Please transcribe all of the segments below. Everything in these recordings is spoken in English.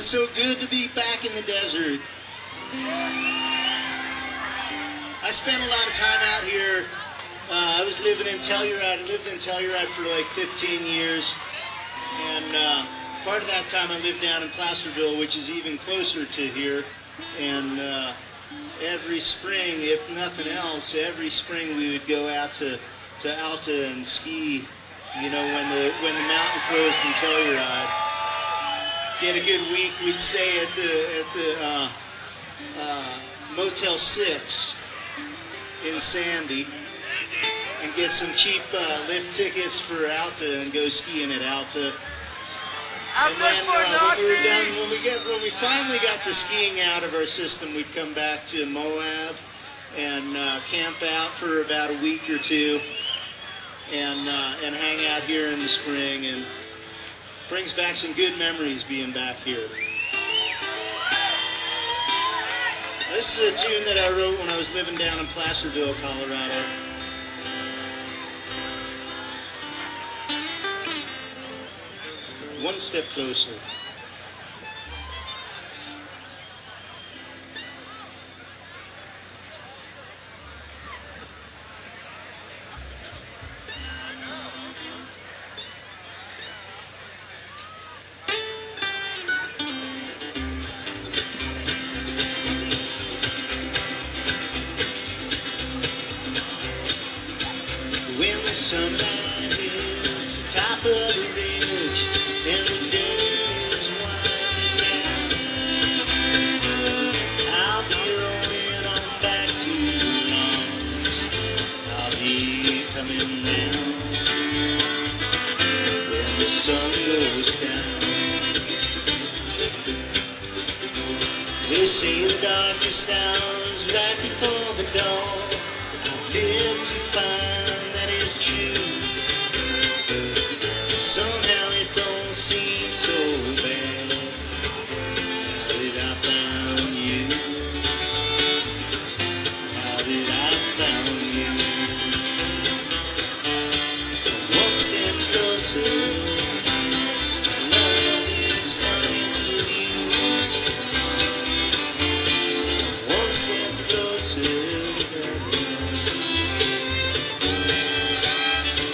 It's so good to be back in the desert. I spent a lot of time out here. I was living in Telluride. I lived in Telluride for like 15 years. And part of that time I lived down in Placerville, which is even closer to here. And every spring, if nothing else, every spring we would go out to Alta and ski, you know, when the mountain closed in Telluride. Get a good week, we'd stay at the Motel 6 in Sandy and get some cheap lift tickets for Alta and go skiing at Alta. And then when we finally got the skiing out of our system, we'd come back to Moab and camp out for about a week or two and hang out here in the spring. And brings back some good memories being back here. This is a tune that I wrote when I was living down in Placerville, Colorado. One step closer. When the sunlight hits the top of the ridge and the day is winding down, I'll be rolling on back to your arms. I'll be coming down when the sun goes down. They say the darkest hours right before the dawn. I've lived to find is true. Somehow it don't seem so bad now that I found you. Now that I found you. One step closer, love is coming to you. One step closer.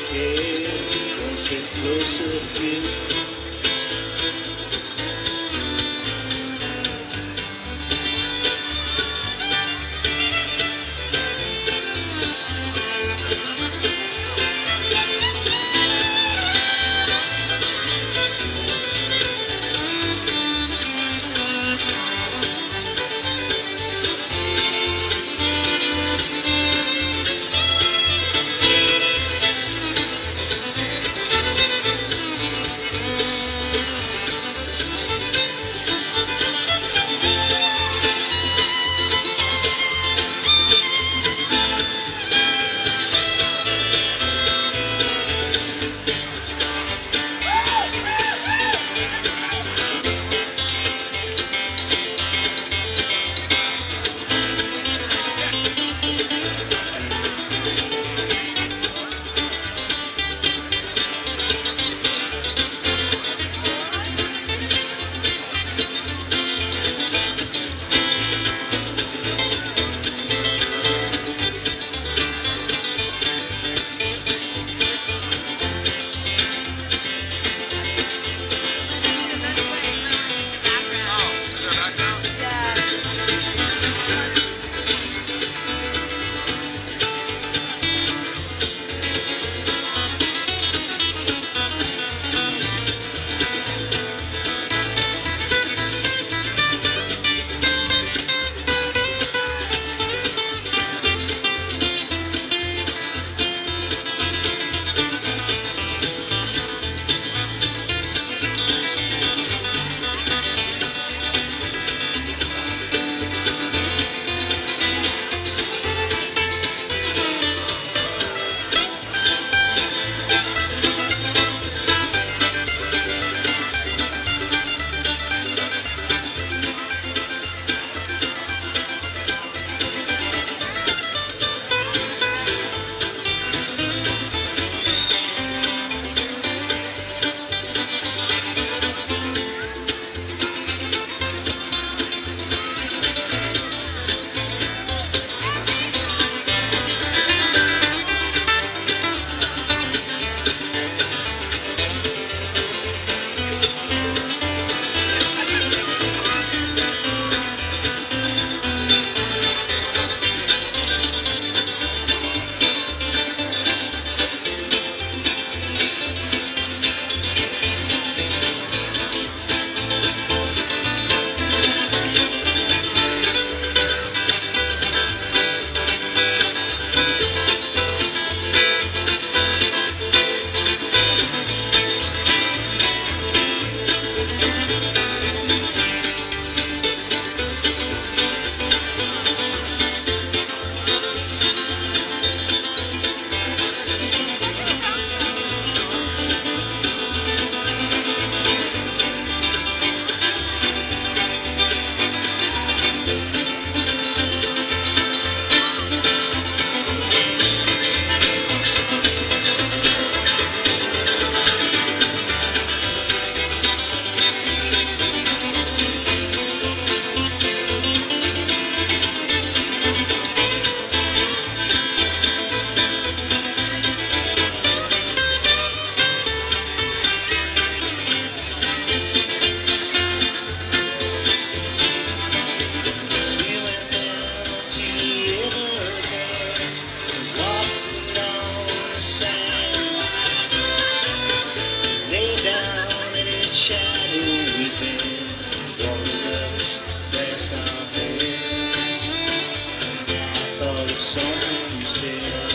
the sand, lay down in its shadow, weeping. Waters past our heads. I thought of something you said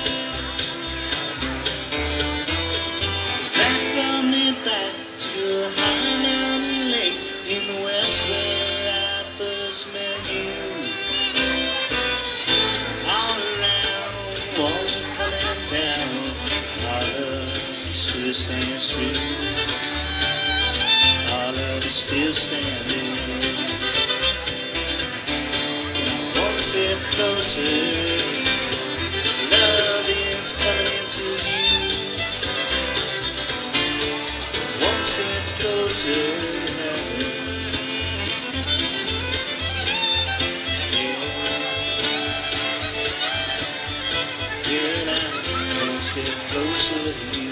that brought me back to a high mountain lake in the west where I first met you. All around, walls are coming down. Our love still stands true. Our love is still standing. One step closer, love is coming into view. One step closer. Here now, one step closer to you.